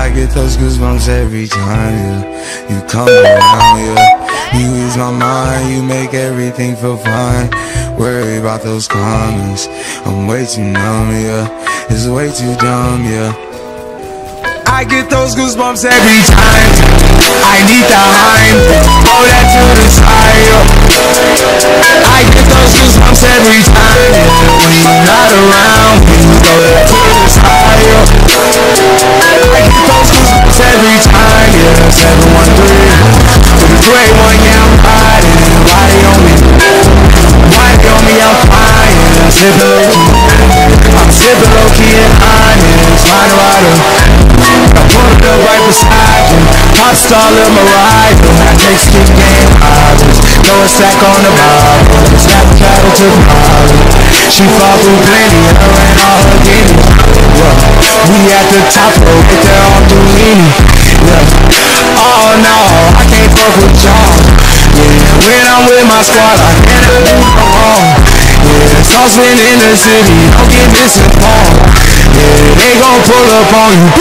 I get those goosebumps every time, yeah. You come around, yeah. You ease my mind, you make everything feel fine. Worry about those comments, I'm way too numb, yeah. It's way too dumb, yeah. I get those goosebumps every time. I need the Heim, throw that to the side, yeah. I get those goosebumps every time, yeah. When you're not around, throw that to the side, yeah. I get those goosebumps every time, yeah. 713 to the great one, yeah, I'm riding. Why on me? Why on me? I'm flying. Sipping low key, I'm sipping low key and honest. Rider, rider, I pulled up right beside you. Hot star, little Mariah. I take stick game hours. Throw a sack on the bottom. Snap a cattle to the bottom. She fought through plenty, her and all her guineas. We at the top, right there on Duini. Yeah. Oh no, I can't fuck with y'all. Yeah, when I'm with my squad, I cannot do no wrong. Yeah, saucepan in the city, don't get misinformed. Yeah, they gon' pull up on you.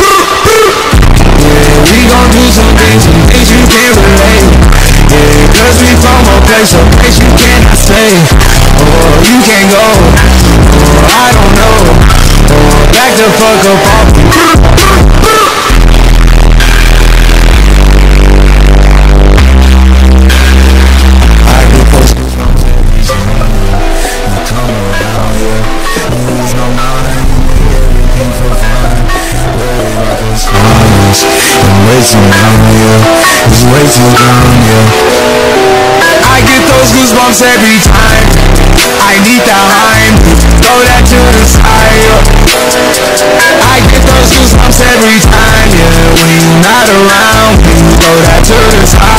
Yeah, we gon' do some things you can't relate. Yeah, cause we from a place you cannot stay. Or you can't go, or I don't know. Or back the fuck up off you. Way too long, yeah. It's way too long, yeah. I get those goosebumps every time. I need the Heim, throw that to the side, yeah. I get those goosebumps every time, yeah. When you're not around, throw that to the side.